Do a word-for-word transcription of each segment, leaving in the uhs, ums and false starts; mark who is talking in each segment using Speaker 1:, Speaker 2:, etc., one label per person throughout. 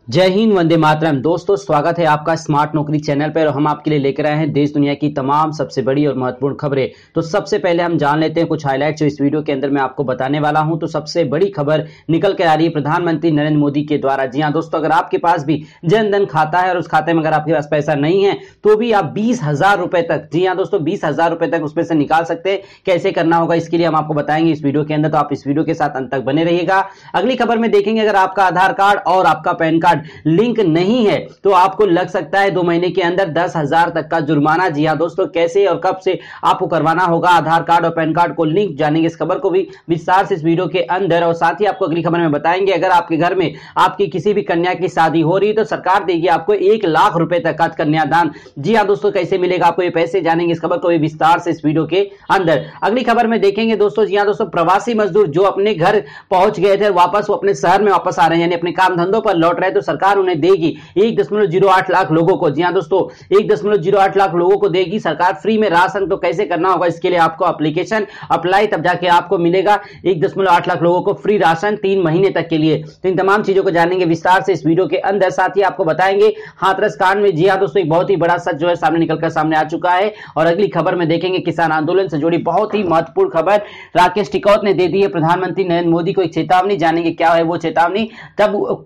Speaker 1: जय हिंद, वंदे मातरम। दोस्तों, स्वागत है आपका स्मार्ट नौकरी चैनल पर। और हम आपके लिए लेकर आए हैं देश दुनिया की तमाम सबसे बड़ी और महत्वपूर्ण खबरें। तो सबसे पहले हम जान लेते हैं कुछ हाईलाइट्स जो इस वीडियो के अंदर मैं आपको बताने वाला हूं। तो सबसे बड़ी खबर निकल कर आ रही है प्रधानमंत्री नरेंद्र मोदी के द्वारा। जी हां दोस्तों, अगर आपके पास भी जनधन खाता है और उस खाते में अगर आपके पास पैसा नहीं है तो भी आप बीस हजार रुपए तक, जी हाँ दोस्तों, बीस हजार रुपए तक उसमें से निकाल सकते हैं। कैसे करना होगा इसके लिए हम आपको बताएंगे इस वीडियो के अंदर, तो आप इस वीडियो के साथ अंत तक बने रहिएगा। अगली खबर में देखेंगे, अगर आपका आधार कार्ड और आपका पैन कार्ड लिंक नहीं है तो आपको लग सकता है दो महीने के अंदर दस हजार तक का जुर्माना। जी हां दोस्तों, कैसे और कब से आपको करवाना होगा आधार कार्ड और पैन कार्ड को लिंक, जानेंगे इस खबर को भी विस्तार से इस वीडियो के अंदर। और साथ ही आपको अगली खबर में बताएंगे, अगर आपके घर में आपकी किसी भी कन्या की शादी हो रही है तो सरकार देगी आपको एक लाख रुपए तक का कन्यादान। जी हां दोस्तों, कैसे मिलेगा आपको ये पैसे, जानेंगे इस खबर को भी विस्तार से इस वीडियो के अंदर। अगली खबर में देखेंगे दोस्तों, जी हां दोस्तों, प्रवासी मजदूर जो अपने घर पहुंच गए थे वापस वो अपने शहर में वापस आ रहे हैं, यानी अपने काम धंधों पर लौट रहे हैं, तो सरकार उन्हें देगी एक दशमलव जीरो आठ लाख लोगों को। जी हां दोस्तों, एक दशमलव जीरो आठ लाख लोगों को देगी सरकार फ्री में राशन। तो कैसे करना होगा इसके लिए आपको एप्लीकेशन अप्लाई, तब जाके आपको मिलेगा एक दशमलव आठ लाख लोगों को फ्री राशन तीन महीने तक के लिए। तो इन तमाम चीजों को जानेंगे विस्तार से इस वीडियो के अंदर। साथ ही आपको बताएंगे हाथरस कांड में, जी हां दोस्तों, एक बहुत ही बड़ा सच जो है सामने निकलकर सामने आ चुका है। और अगली खबर में देखेंगे किसान आंदोलन से जुड़ी बहुत ही महत्वपूर्ण खबर, राकेश टिकैत ने दे दी है प्रधानमंत्री नरेंद्र मोदी को एक चेतावनी। जानेंगे क्या है वो चेतावनी, तब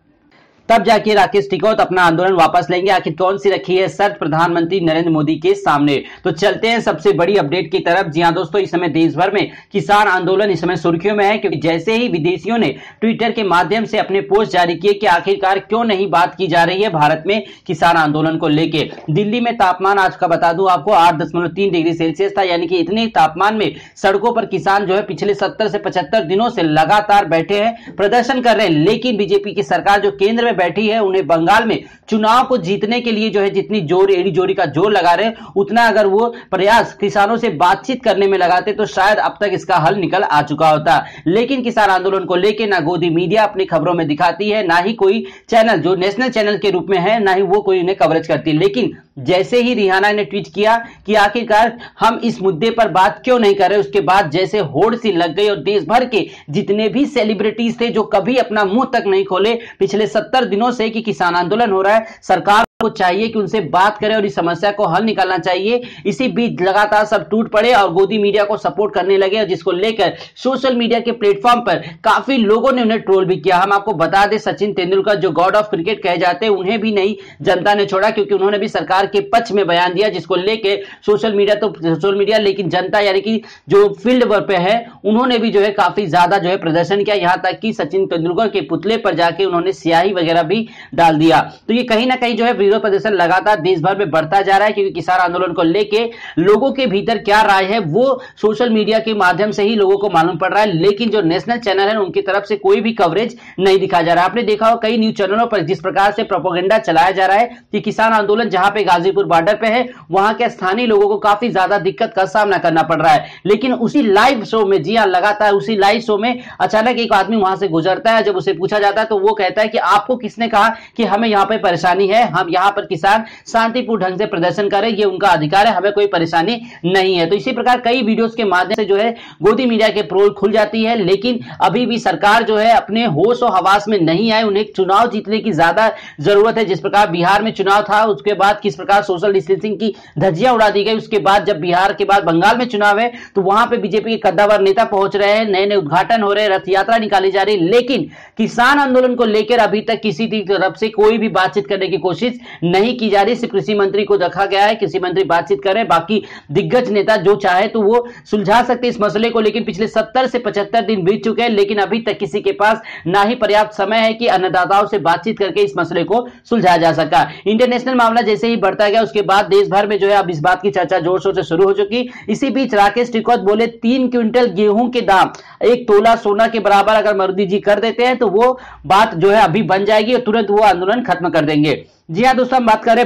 Speaker 1: तब जाके राकेश टिकैत अपना आंदोलन वापस लेंगे। आखिर कौन सी रखी है शर्त प्रधानमंत्री नरेंद्र मोदी के सामने। तो चलते हैं सबसे बड़ी अपडेट की तरफ। जी हां दोस्तों, इस समय देश भर में किसान आंदोलन इस समय सुर्खियों में है, क्योंकि जैसे ही विदेशियों ने ट्विटर के माध्यम से अपने पोस्ट जारी किए कि आखिरकार क्यों नहीं बात की जा रही है भारत में किसान आंदोलन को लेके। दिल्ली में तापमान आज का बता दूं आपको आठ दशमलव तीन डिग्री सेल्सियस था, यानी कि इतने तापमान में सड़कों पर किसान जो है पिछले सत्तर से पचहत्तर दिनों से लगातार बैठे हैं, प्रदर्शन कर रहे हैं। लेकिन बीजेपी की सरकार जो केंद्र में बैठी है, उन्हें बंगाल में चुनाव को जीतने के लिए जो है जितनी जोर एड़ी जोड़ी का जोर लगा रहे हैं, उतना अगर वो प्रयास किसानों से बातचीत करने में लगाते तो शायद अब तक इसका हल निकल आ चुका होता। लेकिन किसान आंदोलन को लेकर ना गोदी मीडिया अपनी खबरों में दिखाती है, ना ही कोई चैनल जो नेशनल चैनल के रूप में है, ना ही वो कोई उन्हें कवरेज करती। लेकिन जैसे ही रिहाना ने ट्वीट किया कि आखिरकार हम इस मुद्दे पर बात क्यों नहीं कर रहे, उसके बाद जैसे होड़ सी लग गई और देश भर के जितने भी सेलिब्रिटीज थे जो कभी अपना मुंह तक नहीं खोले पिछले सत्तर दिनों से कि किसान आंदोलन हो रहा है, सरकार को चाहिए कि उनसे बात करें और इस समस्या को हल निकालना चाहिए। इसी बीच लगातार सब टूट पड़े और गोदी मीडिया को सपोर्ट करने लगे, जिसको लेकर सोशल मीडिया के प्लेटफॉर्म पर काफी लोगों ने उन्हें ट्रोल भी किया। हम आपको बता दें, सचिन तेंदुलकर जो गॉड ऑफ क्रिकेट कहे जाते हैं, उन्हें भी नहीं जनता ने छोड़ा, क्योंकि उन्होंने भी सरकार के पक्ष में बयान दिया, जिसको लेकर सोशल मीडिया तो सोशल मीडिया लेकिन जनता यानी कि जो फील्ड पर है उन्होंने भी जो है काफी ज्यादा जो है प्रदर्शन किया। यहां तक कि सचिन तेंदुलकर के पुतले पर जाके उन्होंने स्याही वगैरह भी डाल दिया। तो ये कहीं ना कहीं जो है विरोध प्रदर्शन लगातार देश भर में बढ़ता जा रहा है, क्योंकि किसान आंदोलन को लेके लोगों के भीतर क्या राय है वो सोशल मीडिया के माध्यम से ही लोगों को मालूम पड़ रहा है। लेकिन जो नेशनल चैनल है उनकी तरफ से कोई भी कवरेज नहीं दिखाया जा रहा है। आपने देखा हो कई न्यूज चैनलों पर जिस प्रकार से प्रोपेगेंडा चलाया जा रहा है कि किसान आंदोलन जहां पे गाजीपुर बॉर्डर पे है वहां के स्थानीय लोगों को काफी ज्यादा दिक्कत का सामना करना पड़ रहा है। लेकिन उसी लाइव शो में, जी हां, लगातार उसी लाइव शो में अचानक एक आदमी वहां से गुजरता है। जब उसे पूछा जाता है तो वो कहता है कि आपको किसने कहा कि हमें यहाँ पे परेशानी है, हम यहाँ पर किसान शांतिपूर्ण ढंग से प्रदर्शन करें, ये उनका अधिकार है, हमें कोई परेशानी नहीं है। तो इसी प्रकार कई वीडियोस के माध्यम से जो है गोदी मीडिया के पोल खुल जाती है। लेकिन अभी भी सरकार जो है अपने होश और हवास में नहीं आए, उन्हें चुनाव जीतने की ज्यादा जरूरत है। जिस प्रकार बिहार में चुनाव था, उसके बाद किस प्रकार सोशल डिस्टेंसिंग की धज्जियां उड़ा दी गई, उसके बाद जब बिहार के बाद बंगाल में चुनाव है तो वहां पे बीजेपी के कद्दावर नेता पहुंच रहे हैं, नए नए उद्घाटन हो रहे हैं, रथ यात्रा निकाली जा रही है। लेकिन किसान आंदोलन को लेकर अभी तक किसी तरफ से कोई भी बातचीत करने की कोशिश नहीं की जा रही। सिर्फ कृषि मंत्री को रखा गया है, कृषि मंत्री बातचीत करें, बाकी दिग्गज नेता जो चाहे तो वो सुलझा सकते इस मसले को। लेकिन पिछले सत्तर से पचहत्तर दिन बीत चुके हैं, लेकिन अभी तक किसी के पास ना ही पर्याप्त समय है कि अन्नदाताओं से बातचीत करके इस मसले को सुलझाया जा सका। इंटरनेशनल मामला जैसे ही बढ़ता गया, उसके बाद देश भर में जो है अब इस बात की चर्चा जोर शोर से शुरू हो चुकी। इसी बीच राकेश टिकैत बोले तीन क्विंटल गेहूं के दाम एक तोला सोना के बराबर अगर मोदी जी कर देते हैं तो वो बात जो है अभी बन जाएगी और तुरंत वो आंदोलन खत्म कर देंगे। जी हाँ दोस्तों, हम बात करें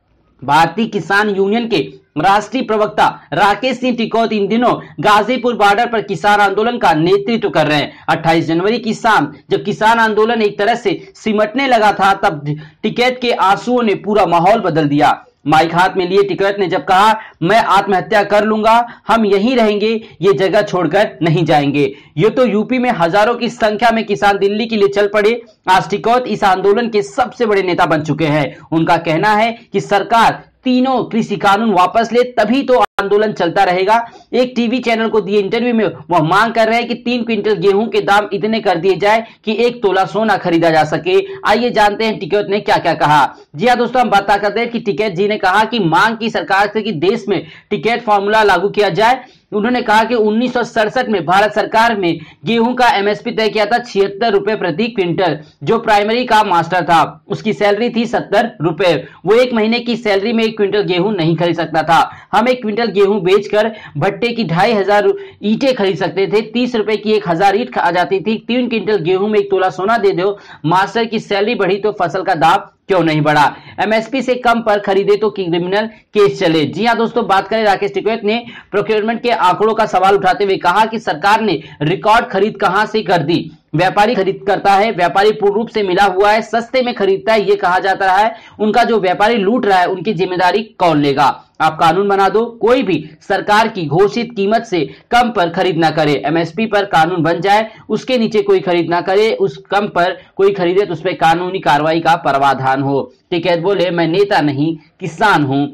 Speaker 1: भारतीय किसान यूनियन के राष्ट्रीय प्रवक्ता राकेश सिंह टिकैत इन दिनों गाजीपुर बॉर्डर पर किसान आंदोलन का नेतृत्व कर रहे हैं। अट्ठाईस जनवरी की शाम जब किसान आंदोलन एक तरह से सिमटने लगा था, तब टिकैत के आंसुओं ने पूरा माहौल बदल दिया। माइक हाथ में लिए टिकैत ने जब कहा मैं आत्महत्या कर लूंगा, हम यहीं रहेंगे, ये जगह छोड़कर नहीं जाएंगे। ये तो यूपी में हजारों की संख्या में किसान दिल्ली के लिए चल पड़े। आज टिकैत इस आंदोलन के सबसे बड़े नेता बन चुके हैं। उनका कहना है कि सरकार तीनों कृषि कानून वापस ले, तभी तो आंदोलन चलता रहेगा। एक टीवी चैनल को दिए इंटरव्यू में वह मांग कर रहे हैं कि तीन क्विंटल गेहूं के दाम इतने कर दिए जाए कि एक तोला सोना खरीदा जा सके। आइए जानते हैं टिकैत ने क्या क्या कहा। जी हां दोस्तों, हम बात करते हैं कि टिकैत जी ने कहा कि मांग की सरकार से कि देश में टिकैत फॉर्मूला लागू किया जाए। उन्होंने कहा कि उन्नीस सौ सड़सठ में भारत सरकार में गेहूं का एमएसपी तय किया था छिहत्तर रुपए प्रति क्विंटल। जो प्राइमरी का मास्टर था उसकी सैलरी थी सत्तर रुपए। वो एक महीने की सैलरी में एक क्विंटल गेहूं नहीं खरीद सकता था। हम एक क्विंटल गेहूं बेचकर भट्टे की ढाई हजार ईटें खरीद सकते थे। तीस रुपए की एक हजार ईट आ जाती थी। तीन क्विंटल गेहूं में एक तोला सोना दे दो। मास्टर की सैलरी बढ़ी तो फसल का दाम क्यों नहीं बढ़ा? एमएसपी से कम पर खरीदे तो क्रिमिनल केस चले। जी हां दोस्तों, बात करें राकेश टिकैत ने प्रोक्योरमेंट के आंकड़ों का सवाल उठाते हुए कहा कि सरकार ने रिकॉर्ड खरीद कहां से कर दी। व्यापारी खरीद करता है, व्यापारी पूर्ण रूप से मिला हुआ है, सस्ते में खरीदता है, ये कहा जाता है। उनका जो व्यापारी लूट रहा है उनकी जिम्मेदारी कौन लेगा? आप कानून बना दो, कोई भी सरकार की घोषित कीमत से कम पर खरीद ना करे। एमएसपी पर कानून बन जाए, उसके नीचे कोई खरीद ना करे। उस कम पर कोई खरीदे तो उस पर कानूनी कार्रवाई का प्रावधान हो। टिकैत बोले मैं नेता नहीं किसान हूं।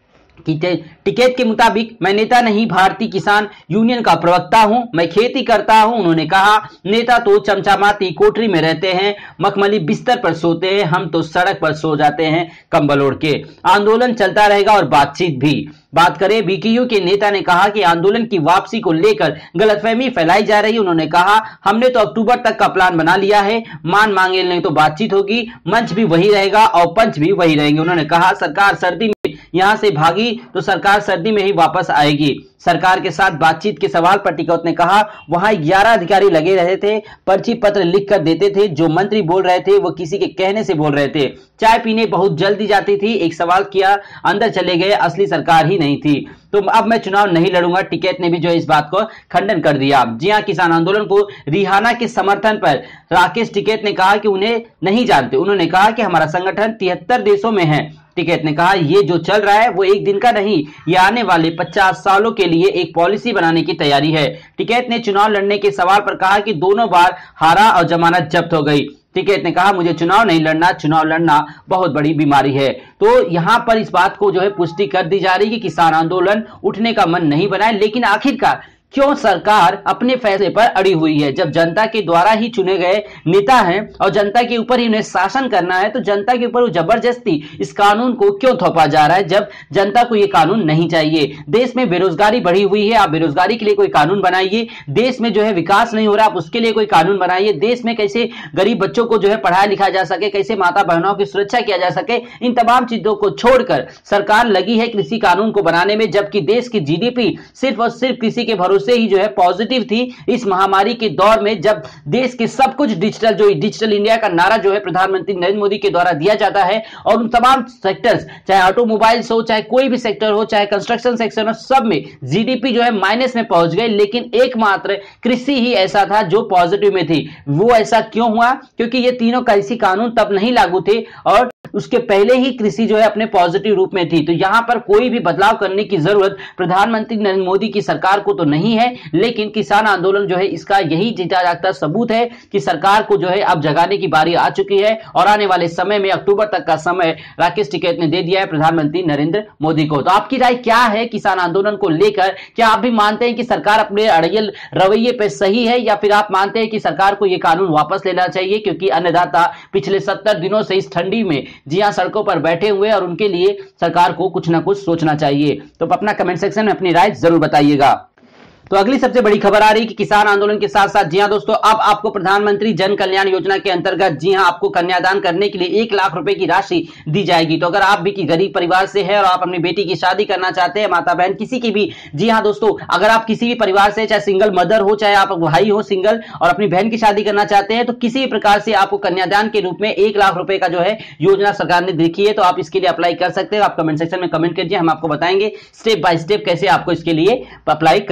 Speaker 1: टिकैत के मुताबिक मैं नेता नहीं भारतीय किसान यूनियन का प्रवक्ता हूं, मैं खेती करता हूं। उन्होंने कहा नेता तो चमचामाती कोठरी में रहते हैं, मखमली बिस्तर पर सोते हैं, हम तो सड़क पर सो जाते हैं कंबल ओढ़ के। आंदोलन चलता रहेगा और बातचीत भी। बात करें बीकेयू के नेता ने कहा कि आंदोलन की वापसी को लेकर गलतफहमी फैलाई जा रही है। उन्होंने कहा हमने तो अक्टूबर तक का प्लान बना लिया है, मान मांगे नहीं तो बातचीत होगी, मंच भी वही रहेगा और पंच भी वही रहेंगे। उन्होंने कहा सरकार सर्दी में यहां से भागी तो सरकार सर्दी में ही वापस आएगी। सरकार के साथ बातचीत के सवाल पर टिकैत ने कहा वहां ग्यारह अधिकारी लगे रहे थे, पर्ची पत्र लिख कर देते थे, जो मंत्री बोल रहे थे वो किसी के कहने से बोल रहे थे। चाय पीने बहुत जल्दी जाती थी, एक सवाल किया अंदर चले गए, असली सरकार ही नहीं थी। तो अब मैं चुनाव नहीं लड़ूंगा। टिकैत ने भी जो इस बात को खंडन कर दिया। जी हां, किसान आंदोलन को रिहाना के समर्थन पर राकेश टिकैत ने कहा कि उन्हें नहीं जानते। उन्होंने कहा कि हमारा संगठन तिहत्तर देशों में है। टिकैत ने कहा ये जो चल रहा है वो एक दिन का नहीं, ये आने वाले पचास सालों के लिए एक पॉलिसी बनाने की तैयारी है। टिकैत ने चुनाव लड़ने के सवाल पर कहा कि दोनों बार हारा और जमानत जब्त हो गई। टिकैत ने कहा मुझे चुनाव नहीं लड़ना, चुनाव लड़ना बहुत बड़ी बीमारी है। तो यहां पर इस बात को जो है पुष्टि कर दी जा रही है कि किसान आंदोलन उठने का मन नहीं बनाए। लेकिन आखिरकार क्यों सरकार अपने फैसले पर अड़ी हुई है? जब जनता के द्वारा ही चुने गए नेता हैं और जनता के ऊपर ही उन्हें शासन करना है, तो जनता के ऊपर जबरदस्ती इस कानून को क्यों थोपा जा रहा है जब जनता को ये कानून नहीं चाहिए? देश में बेरोजगारी बढ़ी हुई है, आप बेरोजगारी के लिए कोई कानून बनाइए। देश में जो है विकास नहीं हो रहा, आप उसके लिए कोई कानून बनाइए। देश में कैसे गरीब बच्चों को जो है पढ़ाया लिखाया जा सके, कैसे माता बहनों की सुरक्षा किया जा सके, इन तमाम चीजों को छोड़कर सरकार लगी है कृषि कानून को बनाने में, जबकि देश की जीडीपी सिर्फ और सिर्फ कृषि के भरोसे से ही जो है पॉजिटिव थी। इस महामारी के दौर में जब देश के सब कुछ डिजिटल, जो डिजिटल इंडिया का नारा जो है प्रधानमंत्री नरेंद्र मोदी के द्वारा दिया जाता है, और उन तमाम सेक्टर्स, चाहे ऑटोमोबाइल्स हो, चाहे कोई भी सेक्टर हो, चाहे कंस्ट्रक्शन सेक्टर हो, सब में जीडीपी जो है माइनस में पहुंच गए। लेकिन एकमात्र कृषि ही ऐसा था जो पॉजिटिव में थी। वो ऐसा क्यों हुआ? क्योंकि ये तीनों कृषि कानून तब नहीं लागू थे और उसके पहले ही कृषि जो है अपने पॉजिटिव रूप में थी। तो यहां पर कोई भी बदलाव करने की जरूरत प्रधानमंत्री नरेंद्र मोदी की सरकार को तो नहीं है। लेकिन किसान आंदोलन जो है इसका यही जीता जागता सबूत है कि सरकार को जो है अब जगाने की बारी आ चुकी है और आने वाले समय में अक्टूबर तक का समय राकेश टिकैत ने दे दिया है प्रधानमंत्री नरेंद्र मोदी को। तो आपकी राय क्या है किसान आंदोलन को लेकर? क्या आप भी मानते हैं कि सरकार अपने अड़ियल रवैये पे सही है, या फिर आप मानते हैं कि सरकार को यह कानून वापस लेना चाहिए? क्योंकि अन्नदाता पिछले सत्तर दिनों से इस ठंडी में जी हां सड़कों पर बैठे हुए और उनके लिए सरकार को कुछ ना कुछ सोचना चाहिए। तो अपना कमेंट सेक्शन में अपनी राय जरूर बताइएगा। तो अगली सबसे बड़ी खबर आ रही कि किसान आंदोलन के साथ साथ जी हां दोस्तों, अब आपको प्रधानमंत्री जन कल्याण योजना के अंतर्गत जी हां आपको कन्यादान करने के लिए एक लाख रुपए की राशि दी जाएगी। तो अगर आप भी की गरीब परिवार से है और आप अपनी बेटी की शादी करना चाहते हैं, माता बहन किसी की भी, जी हां दोस्तों, अगर आप किसी भी परिवार से, चाहे सिंगल मदर हो, चाहे आप भाई हो सिंगल, और अपनी बहन की शादी करना चाहते हैं, तो किसी भी प्रकार से आपको कन्यादान के रूप में एक लाख रुपए का जो है योजना सरकार ने देखी है। तो आप इसके लिए अप्लाई कर सकते हैं। आप कमेंट सेक्शन में कमेंट कीजिए, हम आपको बताएंगे स्टेप बाय स्टेप कैसे आपको इसके लिए अप्लाई करना है।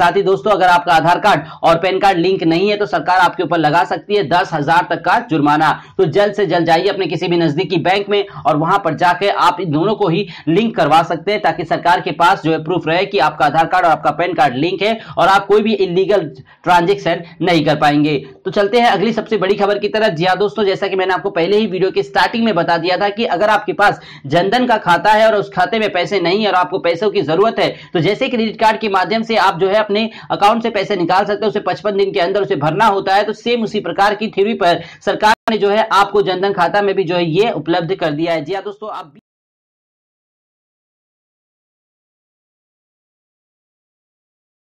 Speaker 1: साथ ही दोस्तों अगर आपका आधार कार्ड और पैन कार्ड लिंक नहीं है तो सरकार आपके ऊपर लगा सकती है दस हजार तक का जुर्माना। तो जल्द से जल्द जाइए अपने किसी भी नजदीकी बैंक में और वहां पर जाकर आप इन दोनों को ही लिंक करवा सकते हैं, ताकि सरकार के पास जो है प्रूफ रहे कि आपका आधार कार्ड और आपका पैन कार्ड लिंक है और आप कोई भी इलीगल ट्रांजेक्शन नहीं कर पाएंगे। तो चलते हैं अगली सबसे बड़ी खबर की तरफ। जी हां दोस्तों, जैसा कि मैंने आपको पहले ही वीडियो के स्टार्टिंग में बता दिया था कि अगर आपके पास जनधन का खाता है और उस खाते में पैसे नहीं है और आपको पैसों की जरूरत है, तो जैसे क्रेडिट कार्ड के माध्यम से आप जो है अपने अकाउंट से पैसे निकाल सकते हैं, उसे पचपन दिन के अंदर उसे भरना होता है। तो सेम उसी प्रकार की थ्योरी पर सरकार ने जो है आपको जनधन खाता में भी जो है ये उपलब्ध कर दिया है। जी हां दोस्तों, आप